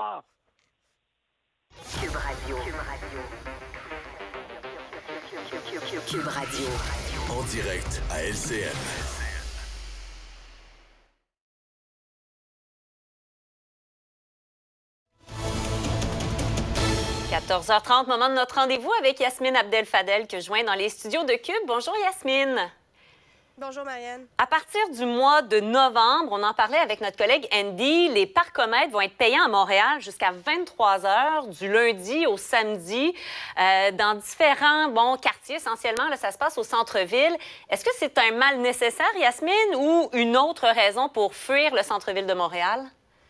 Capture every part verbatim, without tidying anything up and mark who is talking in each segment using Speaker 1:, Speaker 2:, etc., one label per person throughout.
Speaker 1: revoir.
Speaker 2: Cube Radio. Cube Radio. Cube Radio.
Speaker 3: En direct à L C N.
Speaker 4: quatorze heures trente, moment de notre rendez-vous avec Yasmine Abdel-Fadel que je joins dans les studios de Cube. Bonjour Yasmine.
Speaker 5: Bonjour Marianne.
Speaker 4: À partir du mois de novembre, on en parlait avec notre collègue Andy, les parcomètres vont être payants à Montréal jusqu'à vingt-trois heures du lundi au samedi euh, dans différents bons quartiers. Essentiellement, là, ça se passe au centre-ville. Est-ce que c'est un mal nécessaire, Yasmine, ou une autre raison pour fuir le centre-ville de Montréal?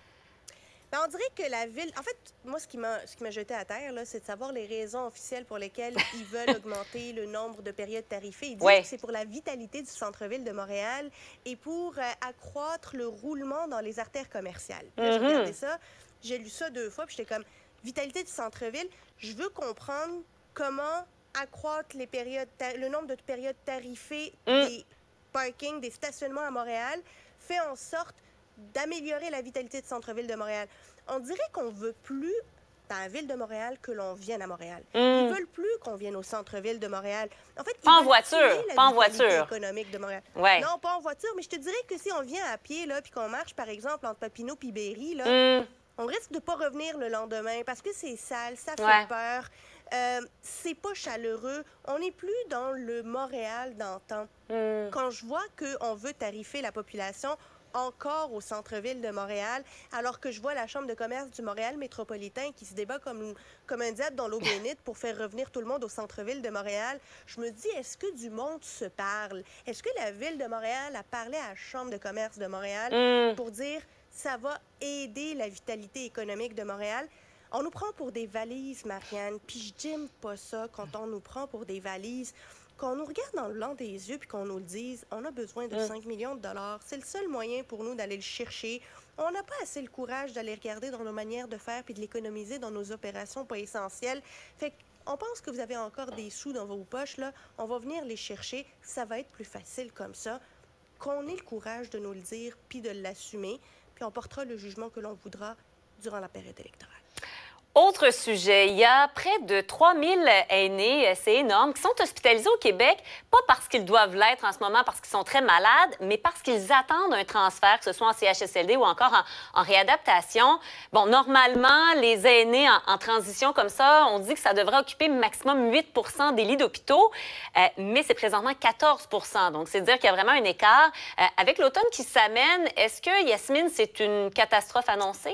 Speaker 5: Bien, on dirait que la ville... En fait, moi, ce qui m'a ce qui m'a jeté à terre, là, c'est de savoir les raisons officielles pour lesquelles ils veulent augmenter le nombre de périodes tarifées. Ils disent
Speaker 4: ouais.
Speaker 5: que c'est pour la vitalité du centre-ville de Montréal et pour euh, accroître le roulement dans les artères commerciales. Puis là,
Speaker 4: Mm-hmm.
Speaker 5: j'ai regardé ça, j'ai lu ça deux fois, puis j'étais comme, vitalité du centre-ville, je veux comprendre comment accroître les périodes, le nombre de périodes tarifées
Speaker 4: mm.
Speaker 5: des parkings, des stationnements à Montréal, fait en sorte d'améliorer la vitalité du centre-ville de Montréal. On dirait qu'on veut plus, dans la ville de Montréal, que l'on vienne à Montréal.
Speaker 4: Mm.
Speaker 5: Ils veulent plus qu'on vienne au centre-ville de Montréal. En fait,
Speaker 4: pas
Speaker 5: ils
Speaker 4: en
Speaker 5: veulent
Speaker 4: voiture,
Speaker 5: tuer la
Speaker 4: pas en
Speaker 5: vitalité
Speaker 4: voiture.
Speaker 5: économique de Montréal.
Speaker 4: Ouais.
Speaker 5: Non, pas en voiture, mais je te dirais que si on vient à pied, là, puis qu'on marche, par exemple, entre Papineau et Berry, là,
Speaker 4: Mm.
Speaker 5: on risque de pas revenir le lendemain parce que c'est sale, ça fait
Speaker 4: Ouais.
Speaker 5: peur, euh, c'est pas chaleureux. On n'est plus dans le Montréal d'antan.
Speaker 4: Mm.
Speaker 5: Quand je vois qu'on veut tarifer la population encore au centre-ville de Montréal, alors que je vois la Chambre de commerce du Montréal métropolitain qui se débat comme, comme un diable dans l'eau bénite pour faire revenir tout le monde au centre-ville de Montréal, je me dis, est-ce que du monde se parle? Est-ce que la Ville de Montréal a parlé à la Chambre de commerce de Montréal
Speaker 4: Mm.
Speaker 5: pour dire ça va aider la vitalité économique de Montréal? On nous prend pour des valises, Marianne, puis je n'aime pas ça quand on nous prend pour des valises. Qu'on nous regarde dans le blanc des yeux puis qu'on nous le dise, on a besoin de
Speaker 4: Mm.
Speaker 5: cinq millions de dollars. C'est le seul moyen pour nous d'aller le chercher. On n'a pas assez le courage d'aller regarder dans nos manières de faire puis de l'économiser dans nos opérations pas essentielles. Fait qu'on pense que vous avez encore des sous dans vos poches, là. On va venir les chercher. Ça va être plus facile comme ça. Qu'on ait le courage de nous le dire puis de l'assumer. Puis on portera le jugement que l'on voudra durant la période électorale.
Speaker 4: Autre sujet, il y a près de trois mille aînés, c'est énorme, qui sont hospitalisés au Québec, pas parce qu'ils doivent l'être en ce moment, parce qu'ils sont très malades, mais parce qu'ils attendent un transfert, que ce soit en C H S L D ou encore en, en réadaptation. Bon, normalement, les aînés en, en transition comme ça, on dit que ça devrait occuper maximum huit pour cent des lits d'hôpitaux, euh, mais c'est présentement quatorze pour cent. Donc, c'est dire qu'il y a vraiment un écart. Euh, avec l'automne qui s'amène, est-ce que, Yasmine, c'est une catastrophe annoncée?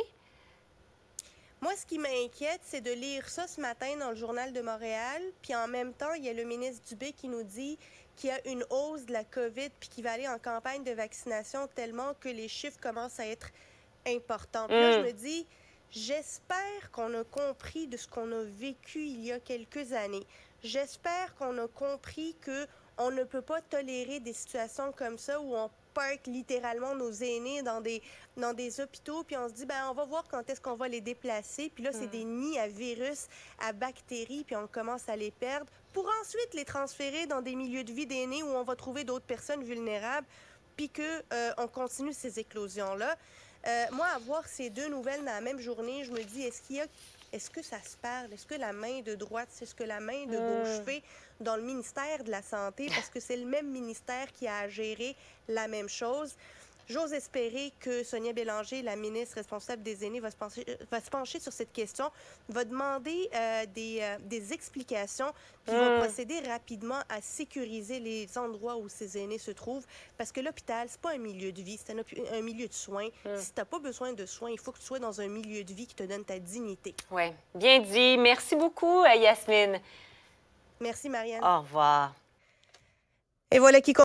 Speaker 5: Moi, ce qui m'inquiète, c'est de lire ça ce matin dans le Journal de Montréal, puis en même temps, il y a le ministre Dubé qui nous dit qu'il y a une hausse de la COVID puis qu'il va aller en campagne de vaccination tellement que les chiffres commencent à être importants. Puis là,
Speaker 4: Mm.
Speaker 5: je me dis, j'espère qu'on a compris de ce qu'on a vécu il y a quelques années. J'espère qu'on a compris qu'on ne peut pas tolérer des situations comme ça où on parque littéralement nos aînés dans des, dans des hôpitaux, puis on se dit, ben on va voir quand est-ce qu'on va les déplacer. Puis là, c'est des nids à virus, à bactéries, puis on commence à les perdre pour ensuite les transférer dans des milieux de vie d'aînés où on va trouver d'autres personnes vulnérables, puis qu'on euh, continue ces éclosions-là. Euh, moi, à voir ces deux nouvelles dans la même journée, je me dis, est-ce qu'il y a... Est-ce que ça se parle? Est-ce que la main de droite, c'est ce que la main de gauche
Speaker 4: Mm.
Speaker 5: fait dans le ministère de la Santé? Parce que c'est le même ministère qui a à gérer la même chose. J'ose espérer que Sonia Bélanger, la ministre responsable des aînés, va se pencher, va se pencher sur cette question, va demander euh, des, euh, des explications, puis
Speaker 4: Mm.
Speaker 5: va procéder rapidement à sécuriser les endroits où ces aînés se trouvent. Parce que l'hôpital, c'est pas un milieu de vie, c'est un, un milieu de soins.
Speaker 4: Mm.
Speaker 5: Si tu n'as pas besoin de soins, il faut que tu sois dans un milieu de vie qui te donne ta dignité.
Speaker 4: Oui, bien dit. Merci beaucoup, Yasmine.
Speaker 5: Merci, Marianne.
Speaker 4: Au revoir.
Speaker 5: Et voilà qui